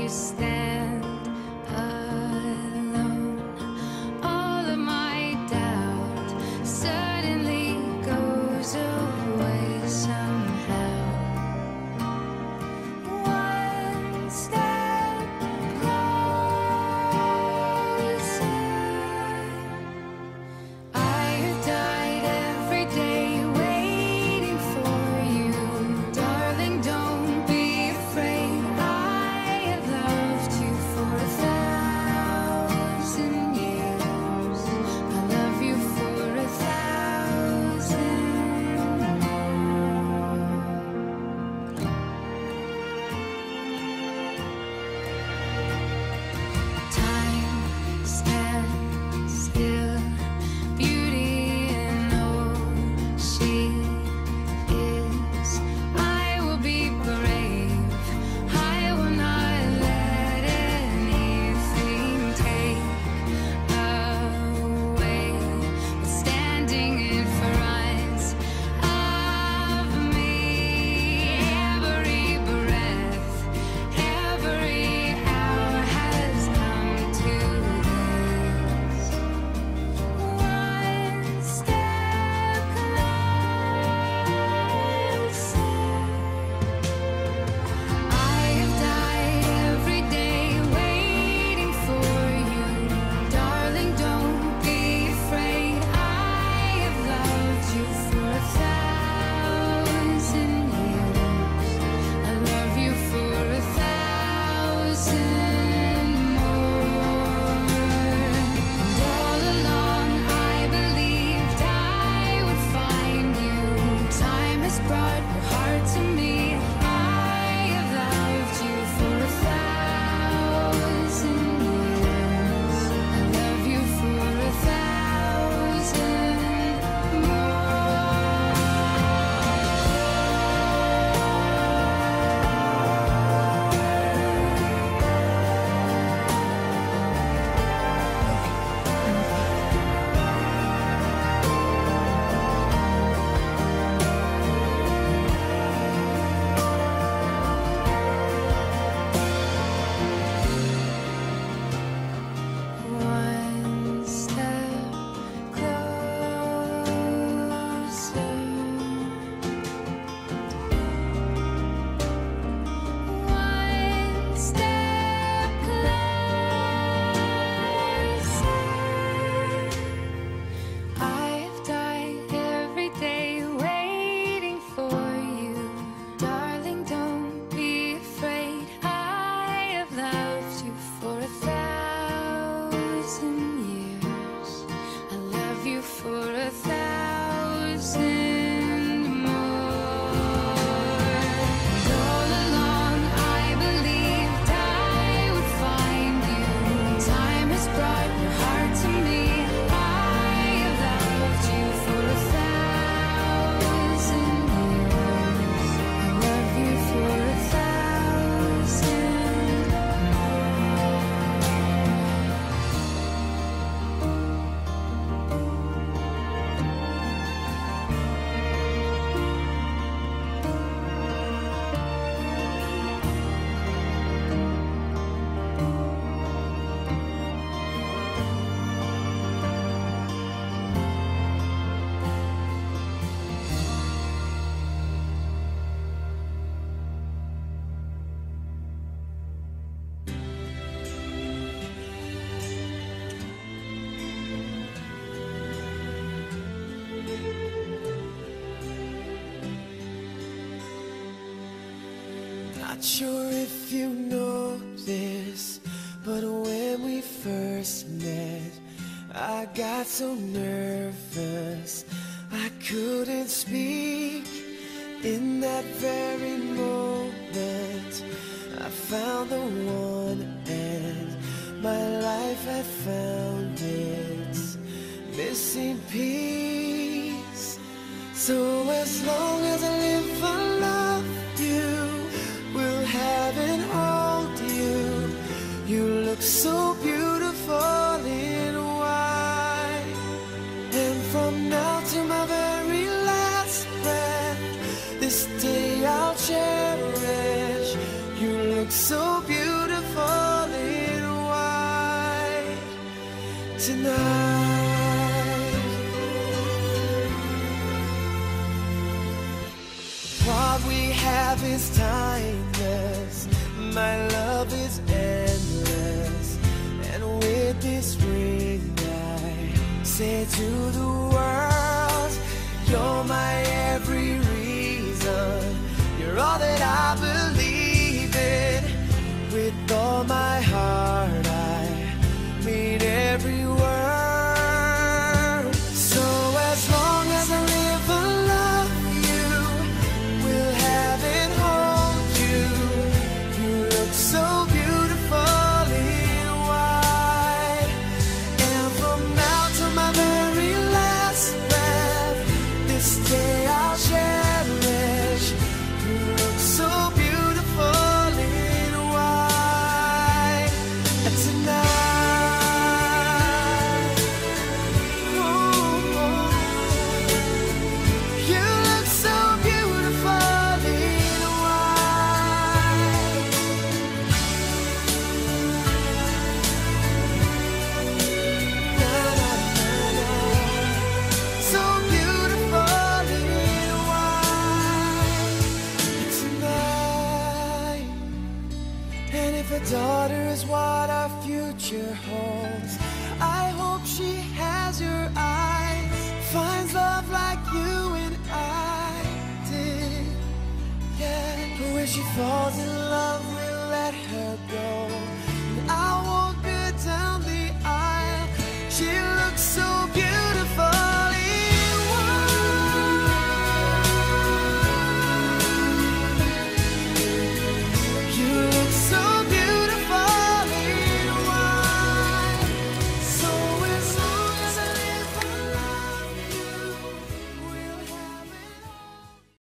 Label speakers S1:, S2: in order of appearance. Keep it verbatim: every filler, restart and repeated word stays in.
S1: stand alone. All of my doubt suddenly goes away somehow. One step closer. I have died every day waiting for you. Darling, don't be afraid. I have loved you for a thousand years. I love you for a thousand more. Time stands still, beauty in all she is. I will be brave, I will not let anything take away what's standing in front of me. Every breath, every hour has come to this. One step closer. I have died every day waiting for you. Darling, don't be afraid. I have loved you for a thousand years. I love you for a thousand more. And all along I believed I would find you. Time has brought your heart to me. I have loved you for a thousand years. I love you for a thousand One step closer. One step closer. I've died every day waiting for you. Darling, don't be afraid. I have loved you for a thousand years. I love you for a thousand more. And all along I believed I would find you. Time has brought your heart to me. I have loved you for a thousand years. I love you for a thousand
S2: Not sure if you know this, but when we first met, I got so nervous I couldn't speak. In that very moment, I found the one, and my life had found its missing piece. So as long as I live, I love you, will have and hold you. You look so beautiful in white, and from now to my very last breath, this day I'll cherish. You look so beautiful tonight. What we have is timeless, my love is endless, and with this ring I say to the world, you're my every reason, you're all that I believe in. With all my heart I mean every word. So as long as I live and love you, will have and hold you. You look so beautiful in white, and from now to my very last breath, this day I'll cherish. You look so beautiful in white tonight. Ooh, you look so beautiful in white. Na, na, na, na. So beautiful in white tonight. And if a daughter is what our future holds, I hope she has your eyes, finds love like you and I did. Yeah, but when she falls in love, we'll let her go.